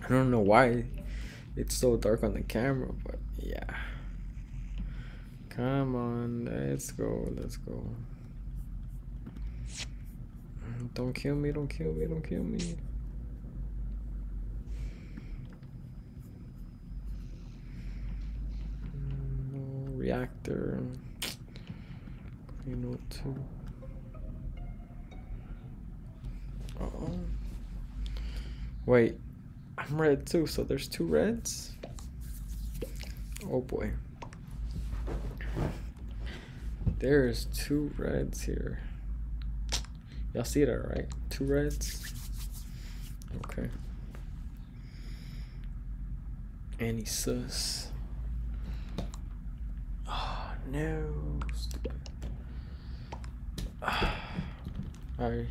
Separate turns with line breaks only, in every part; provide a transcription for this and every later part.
I don't know why it's so dark on the camera, but yeah. Come on, let's go, let's go. Don't kill me, don't kill me, don't kill me. No reactor. You know too. Uh-oh. Wait, I'm red too, so there's two reds? Oh boy. There's two reds here. Y'all see that, right? Two reds? Okay. And he's sus. Oh, no. Stupid. Alright.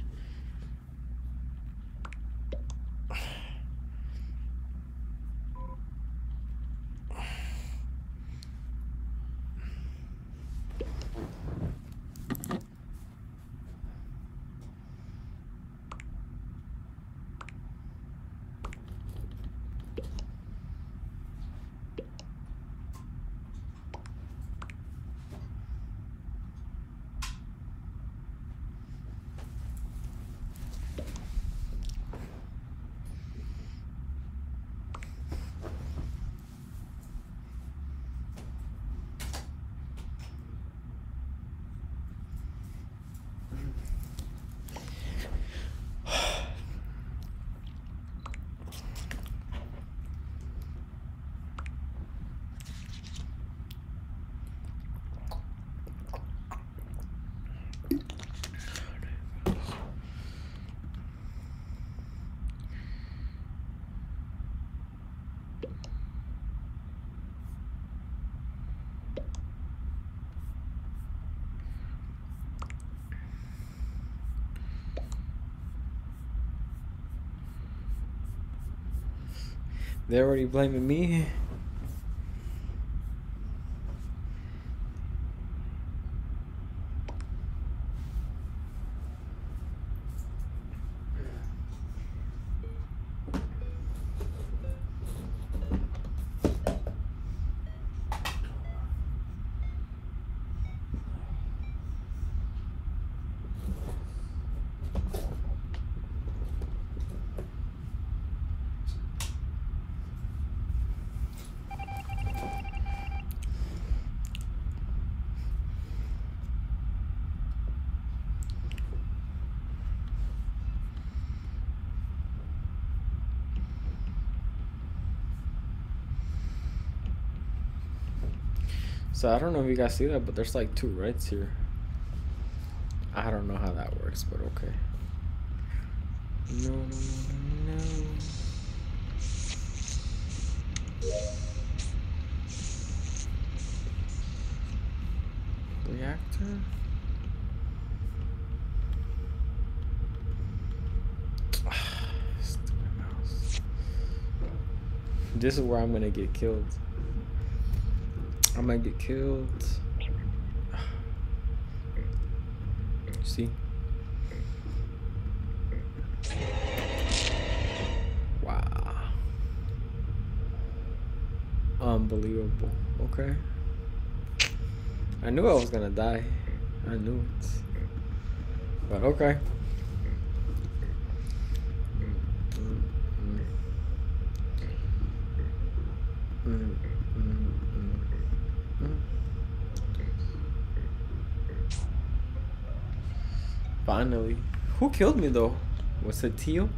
They're already blaming me. So I don't know if you guys see that, but there's like two reds here. I don't know how that works, but okay. No, no, no, no, no. Reactor? Stupid mouse. This is where I'm gonna get killed. I might get killed. See? Wow. Unbelievable. Okay. I knew I was gonna die. I knew it. But okay. Finally. Who killed me though? Was it Teal?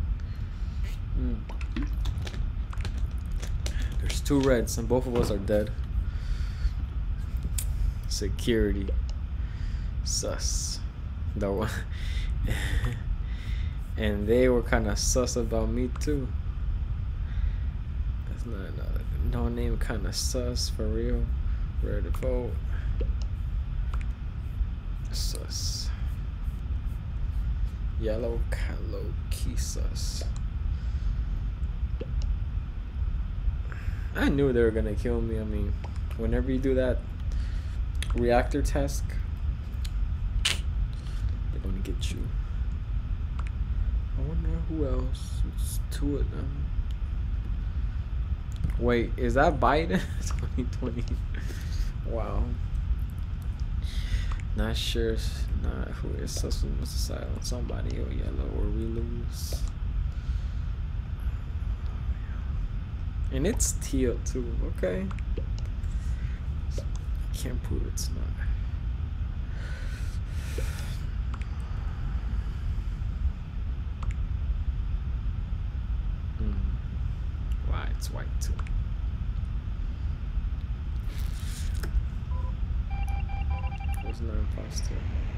There's two reds and both of us are dead. Security. Sus. Though. And they were kind of sus about me too. That's not no name kind of sus for real. Rare to vote. Sus. Yellow low key sus. I knew they were gonna kill me. I mean, whenever you do that reactor task, they're gonna get you. I wonder who else. It's two of them. Wait, is that Biden? 2020. Wow. Not sure. Not who is social silent. Somebody or yellow or we lose. And it's teal too. Okay. Can't prove it's not. Why it's white too. Wasn't an imposter.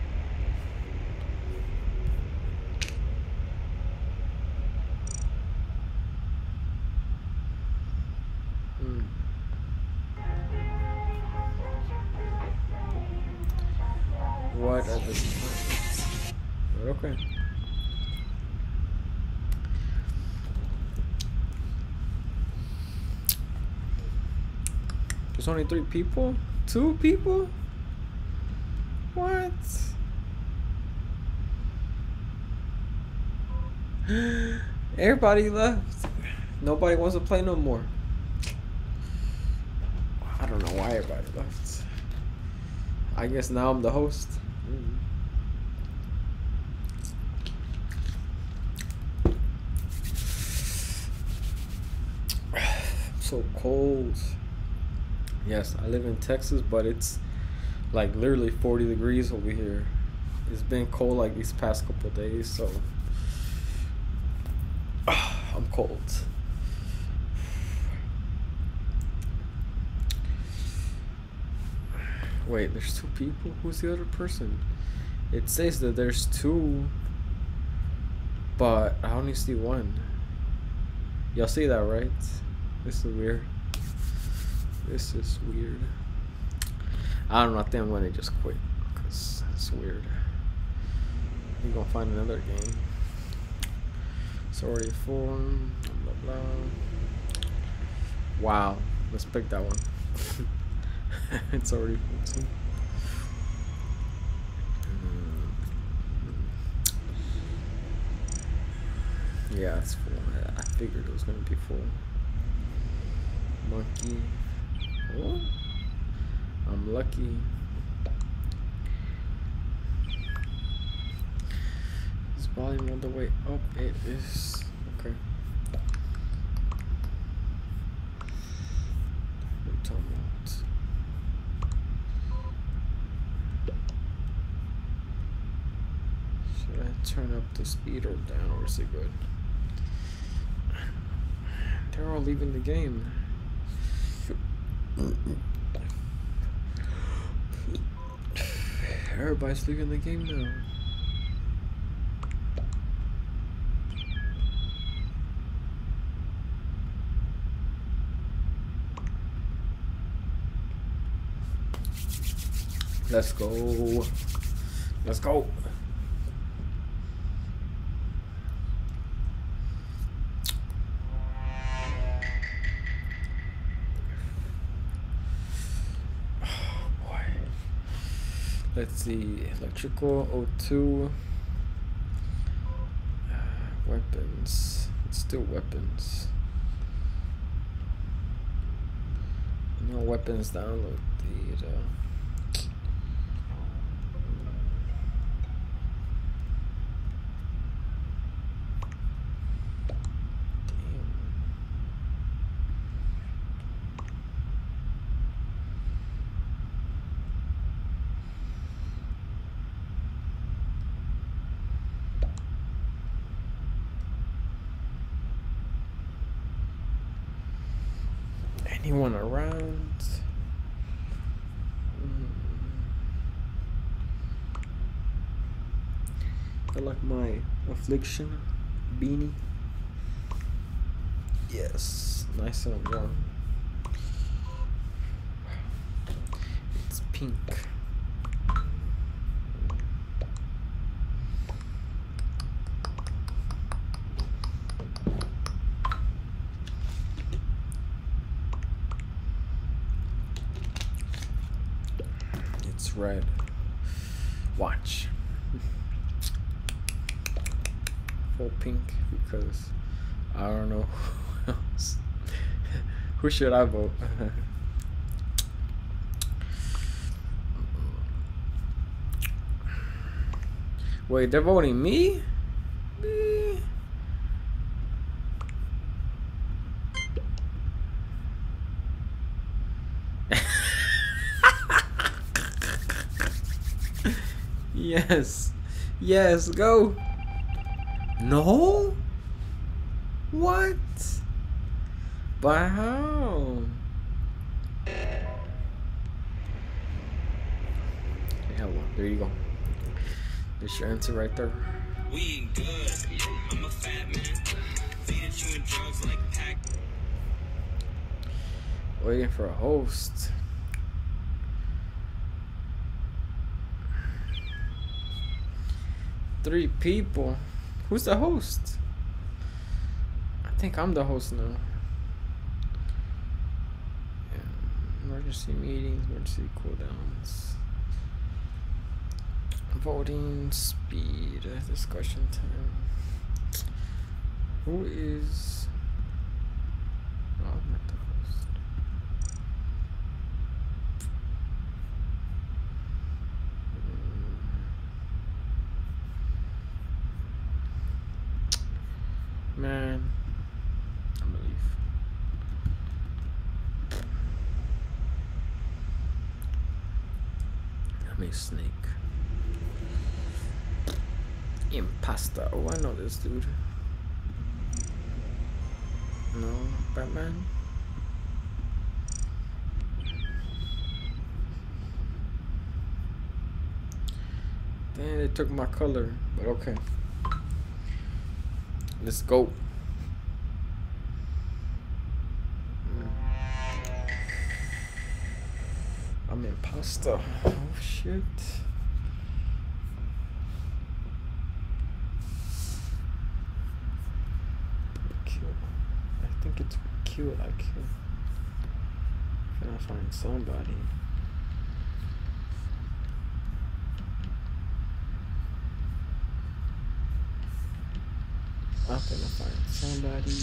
What are the plans? But okay. There's only 3 people? 2 people? What? Everybody left. Nobody wants to play no more. I don't know why everybody left. I guess now I'm the host. So cold. Yes, I live in Texas, but it's like literally 40 degrees over here. It's been cold like these past couple of days, so I'm cold. Wait, there's 2 people? Who's the other person? It says that there's 2, but I only see 1. Y'all see that, right? This is weird. This is weird. I don't know. I think I'm gonna just quit because it's weird. We're gonna find another game. Sorry for blah blah blah. Wow. Let's pick that one. It's already full too. Yeah, it's full. I figured it was gonna be full. Monkey. Oh, I'm lucky. Is volume all the way up? It is. Okay. What are you talking about? Should I turn up the speed or down, or is it good? They're all leaving the game. Everybody's leaving the game now. Let's go. Let's go. Let's see, electrical, O2, weapons, let's do weapons. No weapons, download data. Anyone around? I like my affliction beanie. Yes, nice and warm. It's pink. Red. Watch. Full pink because I don't know Who should I vote? Wait, they're voting me? Me? Yes. Yes, go. No? What? But how? Yeah, well, there you go. There's your answer right there. We ain't good. I'm a fat man. Feeding you in drugs like pack. Waiting for a host. Three people. Who's the host? I think I'm the host now. Yeah. Emergency meetings, emergency cooldowns. Voting speed, discussion time. Who is... Oh, I'm not the host. Man, I'm gonna leave. I'm a snake. Imposter. Oh, I know this dude. No, Batman. Dang, they took my color, but okay. Let's go. I'm imposter. Oh shit. Kill. I think it's kill. I kill. Can I find somebody? I'm gonna find somebody.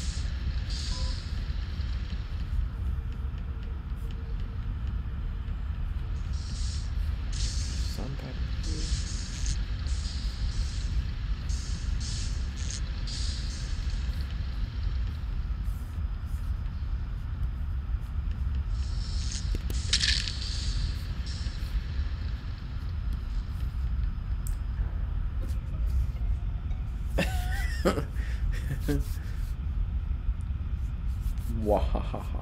Somebody here. Wahahaha.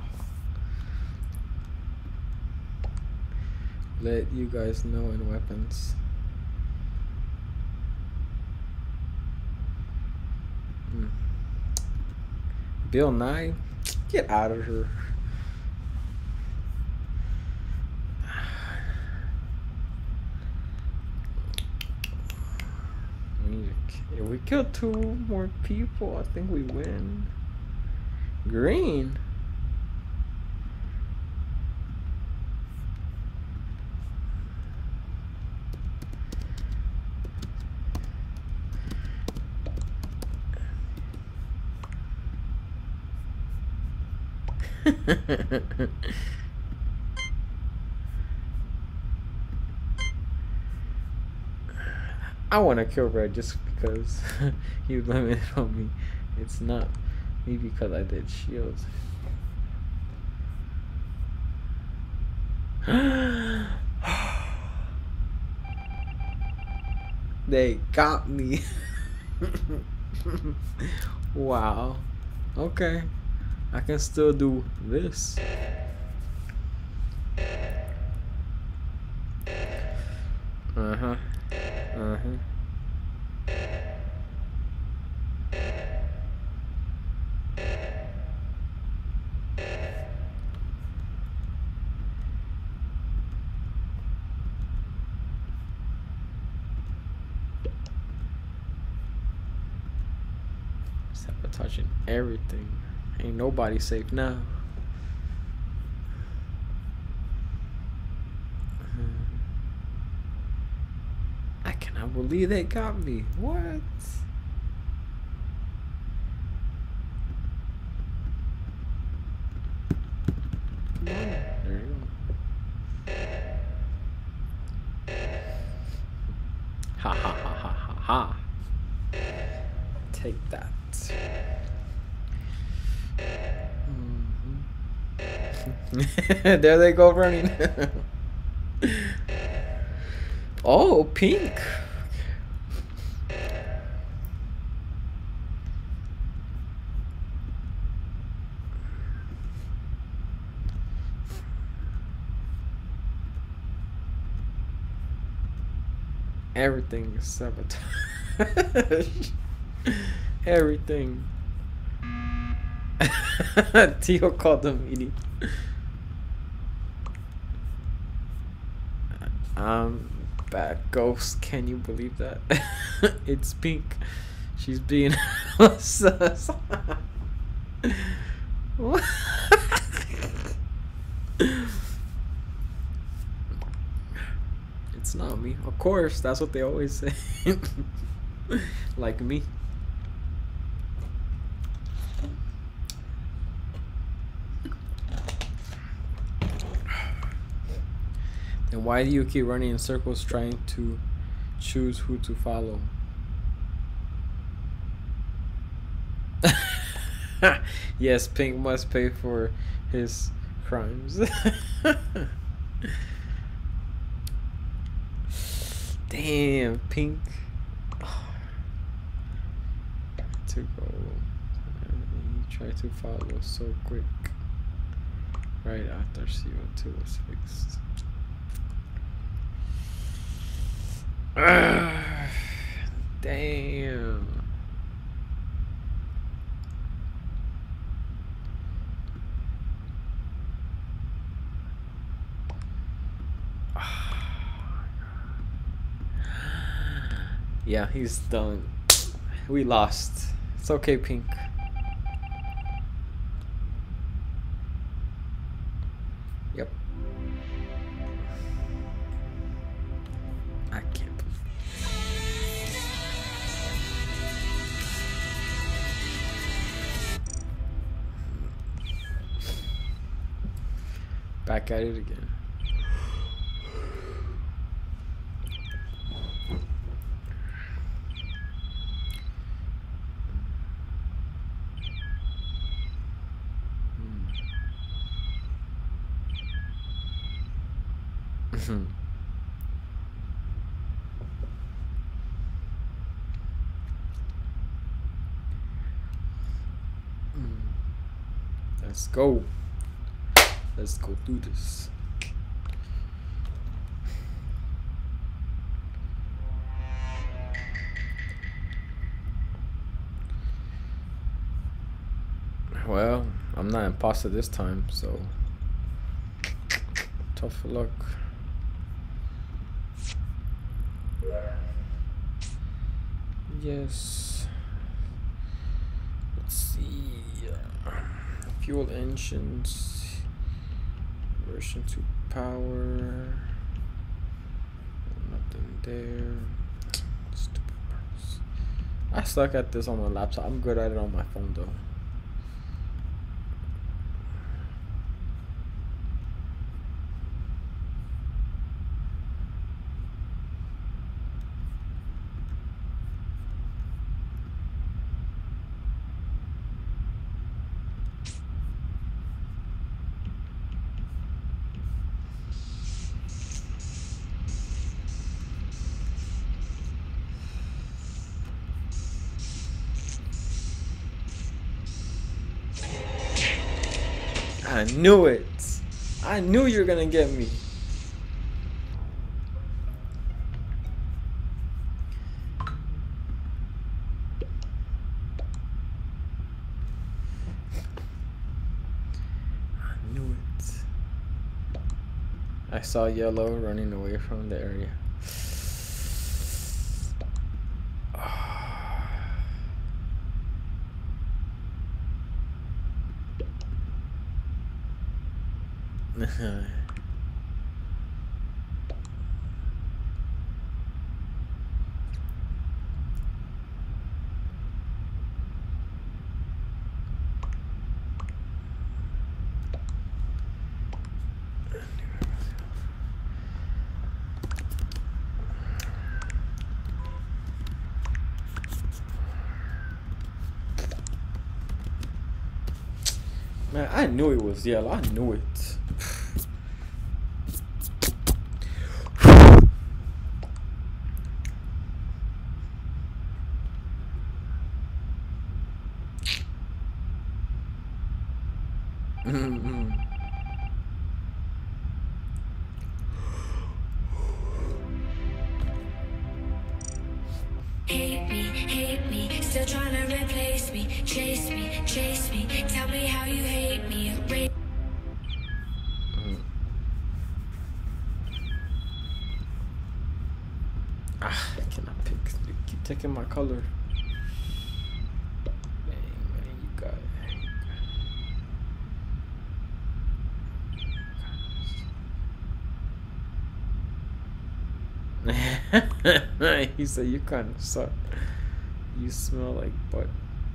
Let you guys know in weapons. Bill Nye, get out of here. If we kill 2 more people, I think we win. Green. I want to kill Red just because he limited on me. It's not me because I did shields. They got me. Wow. Okay. I can still do this. Uh-huh. Uh-huh. Sabotaging everything. Ain't nobody safe now. I cannot believe they got me. What? Ha ha ha ha ha ha. Take that. There they go running. Oh, pink. Everything is sabotage. Everything. Tio called the meeting. Bad ghost. Can you believe that? It's pink. She's being sus. What? It's not me. Of course, that's what they always say. Like me. Then why do you keep running in circles trying to choose who to follow? Yes, Pink must pay for his crimes. Damn, Pink. To go. He tried to follow so quick. Right after CO2 was fixed. Damn. Yeah, he's done. We lost. It's okay, Pink. Yep. I can't believe it. Back at it again. Let's go. Let's go do this. Well, I'm not imposter this time, so tough luck. Yes. Let's see. Fuel engines. Version 2 power. Nothing there. Stupid mouse. I suck at this on my laptop. I'm good at it on my phone though. I knew it. I knew you were gonna get me. I knew it. I saw yellow running away from the area. Man, I knew it was yellow. I knew it.
Hate me, still trying to replace me. Chase me, tell me how you hate me.
I cannot pick. You keep taking my color. Dang, man, you got it. He said you kind of suck. You smell like butt.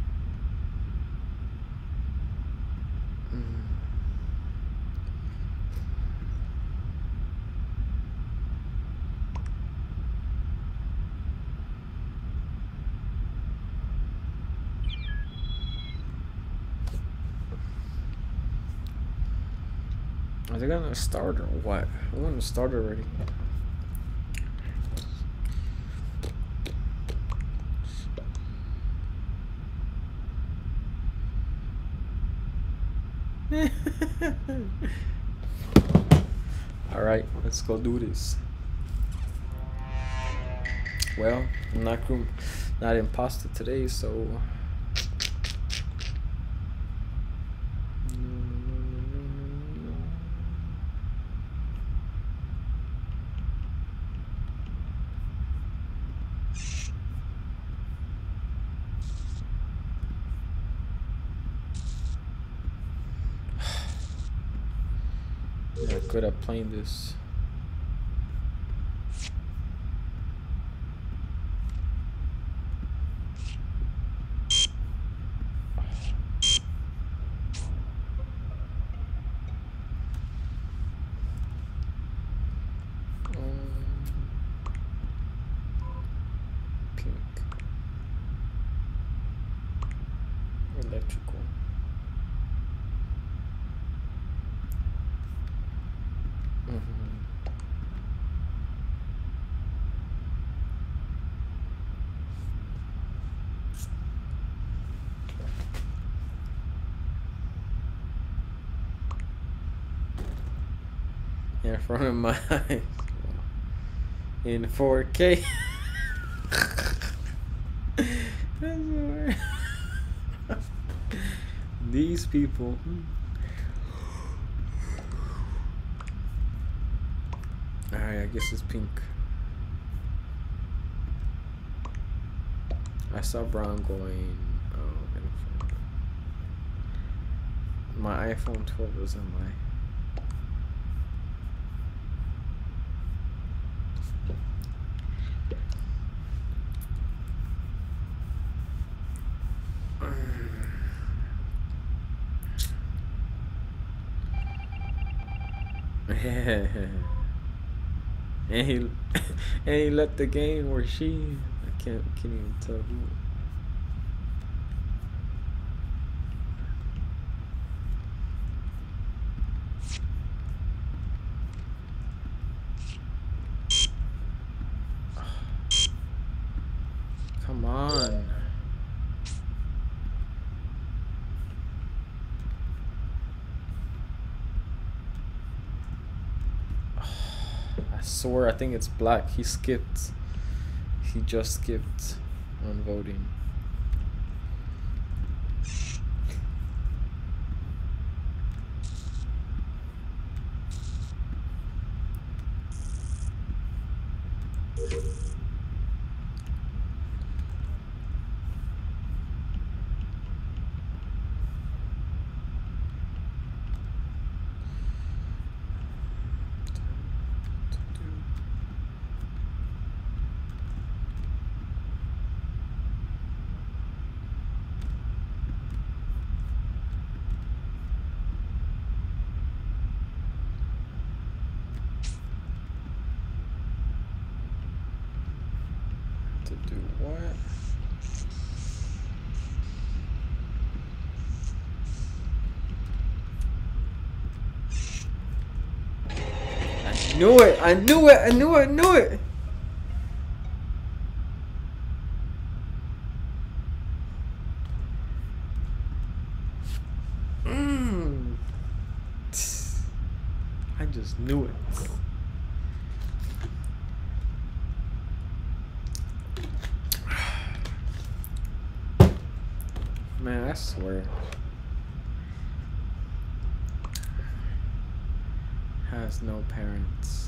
Are they gonna start or what? I want to start already. All right, let's go do this. Well, I'm not imposter today, so. Yeah, good at playing this. Pink. Electrical. In front of my eyes. In 4K. These people. Alright, I guess it's pink. I saw brown going. My iPhone 12 was in my. and he and he left the game where she I can't even tell who. Come on. I swear, I think it's black. He skipped. He just skipped on voting. To do what? knew it. I knew it. I knew it. I knew it. I just knew it. Man, I swear. Has no parents.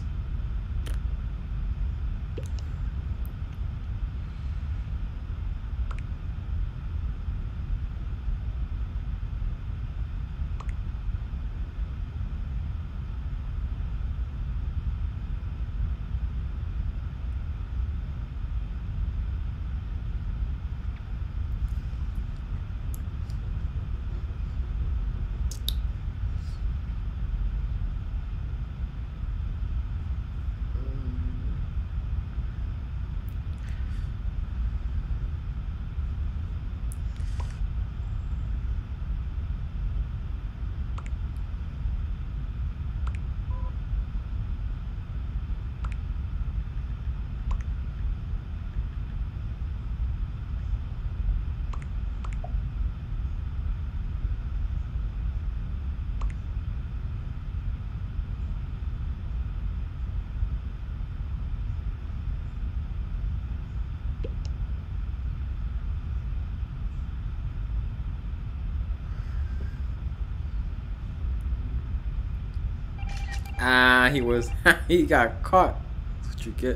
Ah, he got caught. That's what you get.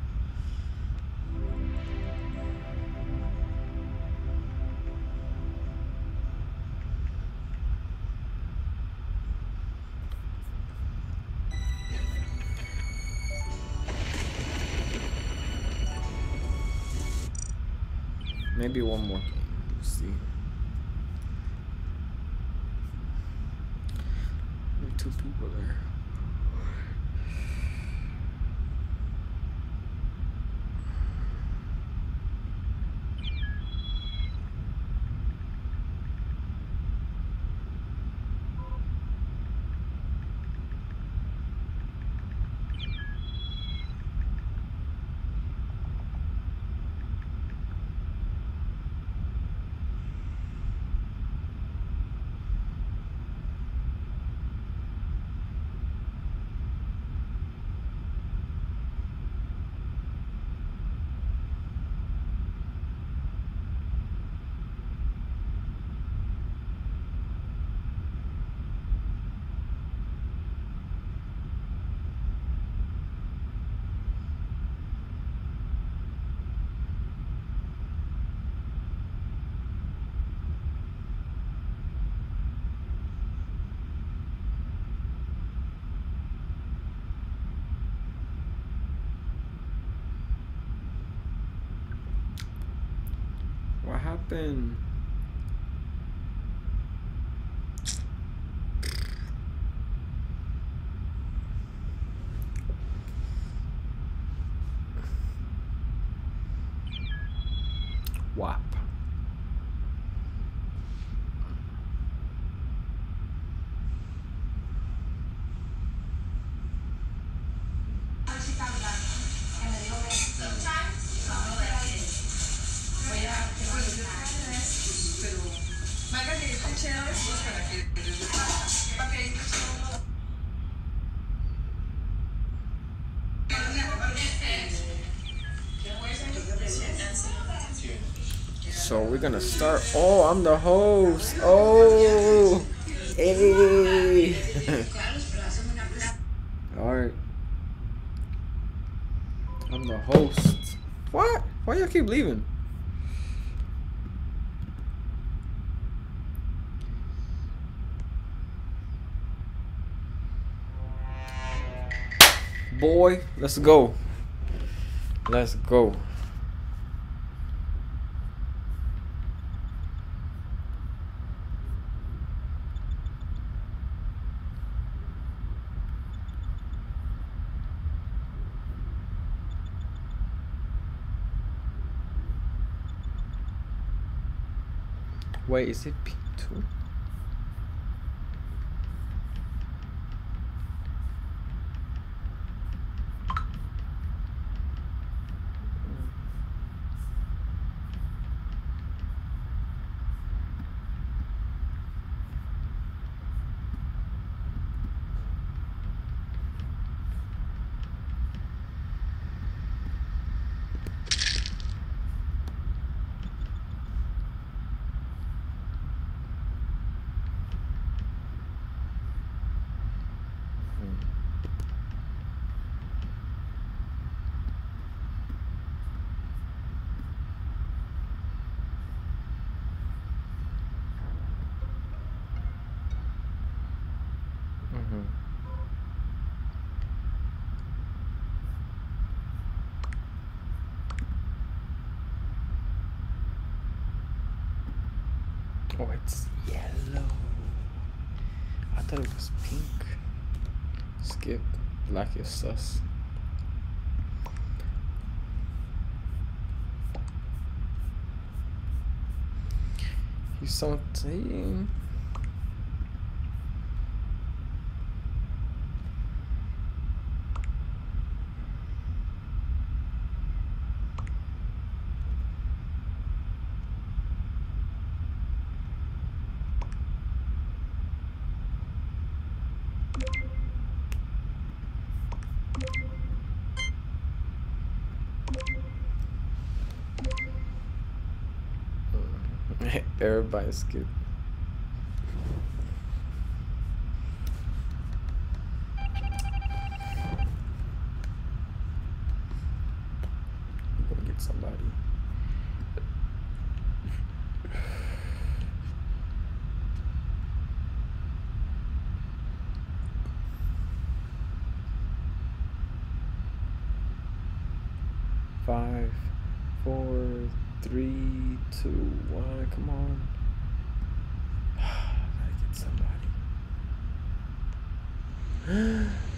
Maybe one more game. We'll see. Only 2 people there. What happened? WAP. So we're gonna start. Oh, I'm the host. Oh, hey. All right. I'm the host. What? Why y'all keep leaving? Boy, let's go. Let's go. Wait, is it P2? Oh, it's yellow. I thought it was pink. Skip. Black is sus. He's something. Everybody skip. I'm gonna get somebody. Five, 4, 3, 2, 1. Come on. I gotta get somebody.